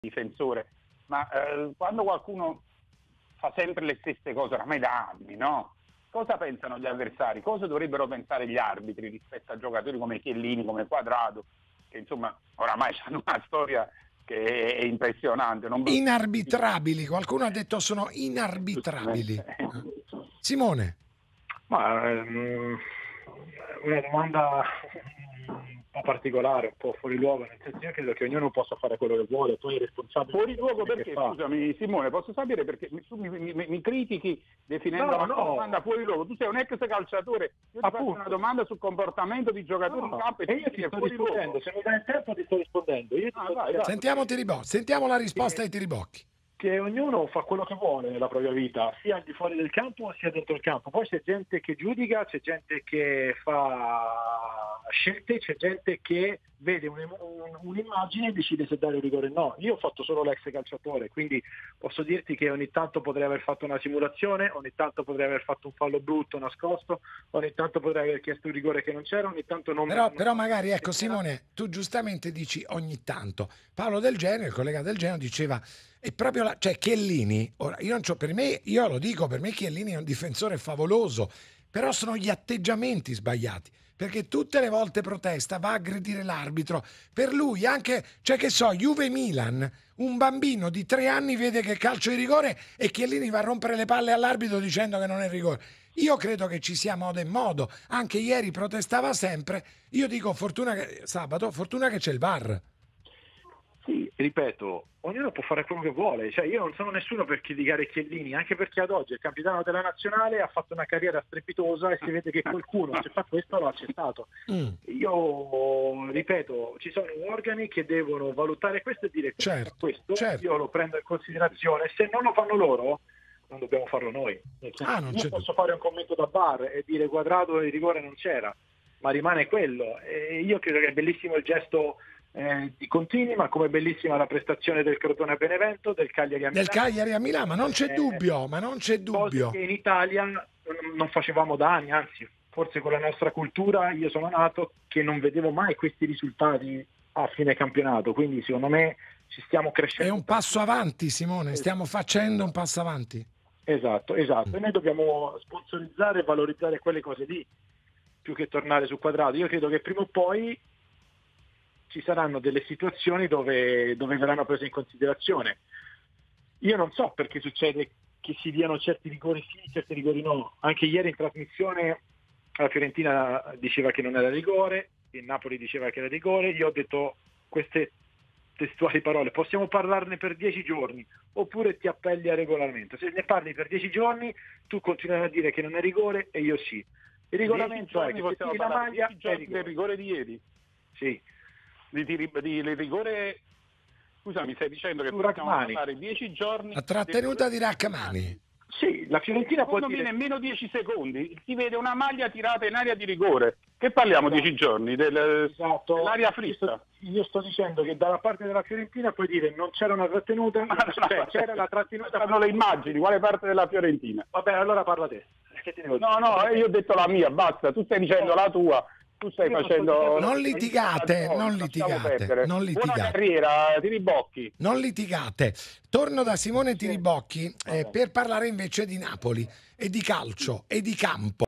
difensore, ma quando qualcuno fa sempre le stesse cose, oramai da anni, no? Cosa pensano gli avversari? Cosa dovrebbero pensare gli arbitri rispetto a giocatori come Chiellini, come Quadrado, che insomma oramai hanno una storia che è impressionante. Inarbitrabili, qualcuno ha detto sono inarbitrabili. Simone. Ma una domanda un po' particolare, un po' fuori luogo, nel senso io credo che ognuno possa fare quello che vuole, poi è responsabile. Fuori luogo perché? Scusami Simone, posso sapere perché tu mi critichi definendo la domanda fuori luogo? Tu sei un ex calciatore, io ti faccio una domanda sul comportamento di giocatori in campo e io ti sto rispondendo, se mi dai il tempo ti sto rispondendo. Vai. Sentiamo Tiribocchi, sentiamo la risposta ai Tiribocchi. Che ognuno fa quello che vuole nella propria vita, sia al di fuori del campo sia dentro il campo. Poi c'è gente che giudica, c'è gente che fa scelte, c'è gente che vede un'immagine e decide se dare un rigore o no. Io ho fatto solo l'ex calciatore, quindi posso dirti che ogni tanto potrei aver fatto una simulazione, ogni tanto potrei aver fatto un fallo brutto nascosto, ogni tanto potrei aver chiesto un rigore che non c'era, ogni tanto non. Però magari, ecco Simone, tu giustamente dici ogni tanto. Paolo Del Genio, il collega Del Genio, diceva è proprio cioè Chiellini, ora io non c'ho, per me, io lo dico, per me Chiellini è un difensore favoloso, però sono gli atteggiamenti sbagliati, perché tutte le volte protesta, va a aggredire l'arbitro. Per lui anche, cioè che so, Juve-Milan, un bambino di 3 anni vede che calcio di rigore e Chiellini va a rompere le palle all'arbitro dicendo che non è rigore. Io credo che ci sia modo e modo, anche ieri protestava sempre, io dico fortuna che c'è il VAR. Sì, ripeto, ognuno può fare quello che vuole, cioè io non sono nessuno per criticare Chiellini, anche perché ad oggi è il capitano della nazionale, ha fatto una carriera strepitosa e si vede che qualcuno se fa questo l'ha accettato. Io ripeto, ci sono organi che devono valutare questo e dire certo. Io lo prendo in considerazione, se non lo fanno loro non dobbiamo farlo noi. Io posso fare un commento da bar e dire Quadrado il rigore non c'era, ma rimane quello. E io credo che è bellissimo il gesto di Contini, ma come bellissima la prestazione del Crotone a Benevento, del Cagliari a Milano. Ma non c'è dubbio, Cose che in Italia non facevamo da anni, anzi, forse con la nostra cultura, io sono nato che non vedevo mai questi risultati a fine campionato, quindi secondo me ci stiamo crescendo. È un passo avanti, Simone, stiamo facendo un passo avanti. Esatto, e noi dobbiamo sponsorizzare e valorizzare quelle cose lì, più che tornare su Quadrado. Io credo che prima o poi ci saranno delle situazioni dove verranno prese in considerazione. Io non so perché succede che si diano certi rigori sì, certi rigori no. Anche ieri in trasmissione la Fiorentina diceva che non era rigore, il Napoli diceva che era rigore, io ho detto queste testuali parole: possiamo parlarne per 10 giorni oppure ti appelli al regolamento. Se ne parli per 10 giorni tu continuerai a dire che non è rigore e io sì. Il regolamento è che se tiri la maglia è rigore. Del rigore di ieri? Sì. Di rigore, scusami, stai dicendo che possiamo fare 10 giorni la trattenuta di Rachmani? Sì, la Fiorentina può dire nemmeno 10 secondi si vede una maglia tirata in area di rigore. Che parliamo 10 giorni dell'aria fritta? Io sto dicendo che dalla parte della Fiorentina puoi dire non c'era una trattenuta, c'era la trattenuta. Fanno le immagini, quale parte della Fiorentina? Vabbè, allora parla te. No, io ho detto la mia, basta, tu stai dicendo la tua. Tu stai facendo. Non litigate. Buona carriera, Tiribocchi. Non litigate. Torno da Simone Tiribocchi per parlare invece di Napoli e di calcio e di campo.